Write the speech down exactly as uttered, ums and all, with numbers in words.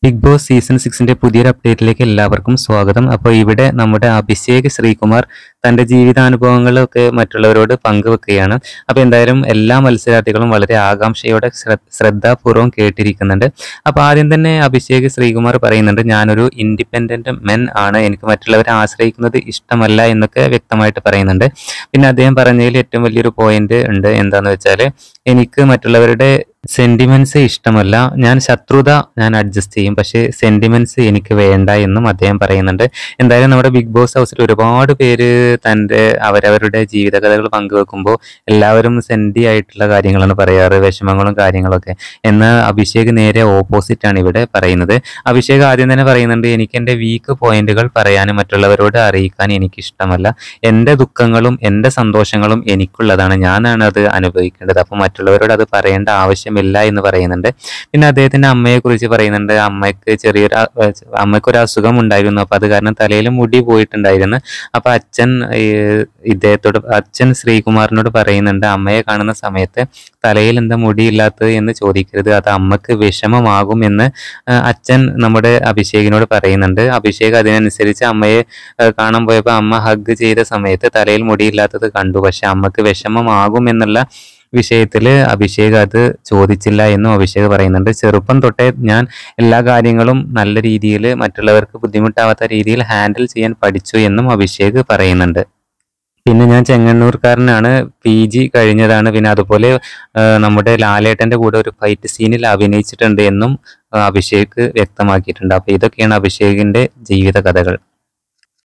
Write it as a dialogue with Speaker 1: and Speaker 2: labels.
Speaker 1: Big boss season സിക്സിന്റെ പുതിയൊരു അപ്ഡേറ്റിലേക്ക് എല്ലാവർക്കും സ്വാഗതം. അപ്പോൾ ഇവിടെ നമ്മുടെ അഭിഷേക് ശ്രീകുമാർ തന്റെ ജീവിതാനുഭവങ്ങളൊക്കെ മറ്റുള്ളവരോട് പങ്കുവെക്കുകയാണ്. അപ്പോൾ എന്തായാലും എല്ലാ മത്സരാർത്ഥികളും വളരെ ആകാംക്ഷയോടെ ശ്രദ്ധാപൂർവം കേട്ടിരിക്കുന്നുണ്ട്. അപ്പോൾ ആദ്യം തന്നെ അഭിഷേക് ശ്രീകുമാർ പറയുന്നുണ്ട്, ഞാനൊരു ഇൻഡിപെൻഡന്റ് മെൻ ആണ്, എനിക്ക് മറ്റുള്ളവരെ ആശ്രയിക്കുന്നത് ഇഷ്ടമല്ല എന്നൊക്കെ വ്യക്തമായിട്ട് പറയുന്നുണ്ട്. പിന്നെ അദ്ദേഹം പറഞ്ഞതിൽ ഏറ്റവും വലിയൊരു പോയിന്റ് ഉണ്ട്, എന്താന്ന് വെച്ചാൽ എനിക്ക് മറ്റുള്ളവരുടെ സെന്റിമെന്റ്സ് ഇഷ്ടമല്ല, ഞാൻ ശത്രുത ഞാൻ അഡ്ജസ്റ്റ് ചെയ്യും, പക്ഷേ സെന്റിമെന്റ്സ് എനിക്ക് വേണ്ട എന്നും അദ്ദേഹം പറയുന്നുണ്ട്. എന്തായാലും നമ്മുടെ ബിഗ് ബോസ് ഹൗസിൽ ഒരുപാട് പേര് തൻ്റെ അവരവരുടെ ജീവിതകഥകൾ പങ്കുവെക്കുമ്പോൾ എല്ലാവരും സെന്റി ആയിട്ടുള്ള കാര്യങ്ങളാണ് പറയാറ്, വിഷമങ്ങളും കാര്യങ്ങളൊക്കെ. എന്നാൽ അഭിഷേക് നേരെ ഓപ്പോസിറ്റ് ആണ് ഇവിടെ പറയുന്നത്. അഭിഷേക് ആദ്യം തന്നെ പറയുന്നുണ്ട്, എനിക്ക് എൻ്റെ വീക്ക് പോയിന്റുകൾ പറയാനും മറ്റുള്ളവരോട് അറിയിക്കാൻ എനിക്ക് ഇഷ്ടമല്ല, എൻ്റെ ദുഃഖങ്ങളും എൻ്റെ സന്തോഷങ്ങളും എനിക്കുള്ളതാണ്, ഞാനാണ് അത് അനുഭവിക്കേണ്ടത്, അപ്പോൾ മറ്റുള്ളവരോട് അത് പറയേണ്ട ആവശ്യം ഇല്ല എന്ന് പറയുന്നുണ്ട്. പിന്നെ അദ്ദേഹത്തിന്റെ അമ്മയെ കുറിച്ച് പറയുന്നുണ്ട്, അമ്മയ്ക്ക് ചെറിയൊരു അമ്മയ്ക്കൊരു അസുഖം ഉണ്ടായിരുന്നു, അപ്പൊ അത് കാരണം തലയിൽ മുടി പോയിട്ടുണ്ടായിരുന്നു. അപ്പൊ അച്ഛൻ ഇദ്ദേഹത്തോട് അച്ഛൻ ശ്രീകുമാറിനോട് പറയുന്നുണ്ട്, അമ്മയെ കാണുന്ന സമയത്ത് തലയിൽ എന്താ മുടിയില്ലാത്തത് എന്ന് ചോദിക്കരുത്, അത് അമ്മക്ക് വിഷമമാകും എന്ന് അച്ഛൻ നമ്മുടെ അഭിഷേകിനോട് പറയുന്നുണ്ട്. അഭിഷേക് അതിനനുസരിച്ച് അമ്മയെ കാണാൻ പോയപ്പോൾ അമ്മ ഹഗ് ചെയ്ത സമയത്ത് തലയിൽ മുടിയില്ലാത്തത് കണ്ടു, പക്ഷെ അമ്മക്ക് വിഷമമാകും എന്നുള്ള വിഷയത്തിൽ അഭിഷേക് അത് ചോദിച്ചില്ല എന്നും അഭിഷേക് പറയുന്നുണ്ട്. ചെറുപ്പം തൊട്ടേ ഞാൻ എല്ലാ കാര്യങ്ങളും നല്ല രീതിയിൽ മറ്റുള്ളവർക്ക് ബുദ്ധിമുട്ടാവാത്ത രീതിയിൽ ഹാൻഡിൽ ചെയ്യാൻ പഠിച്ചു എന്നും അഭിഷേക് പറയുന്നുണ്ട്. പിന്നെ ഞാൻ ചെങ്ങന്നൂർക്കാരനാണ്, പി ജി കഴിഞ്ഞതാണ്, പിന്നെ അതുപോലെ നമ്മുടെ ലാലേട്ടൻ്റെ കൂടെ ഒരു ഫൈറ്റ് സീനിൽ അഭിനയിച്ചിട്ടുണ്ട് എന്നും അഭിഷേക് വ്യക്തമാക്കിയിട്ടുണ്ട്. അപ്പോൾ ഇതൊക്കെയാണ് അഭിഷേകിൻ്റെ ജീവിത കഥകൾ.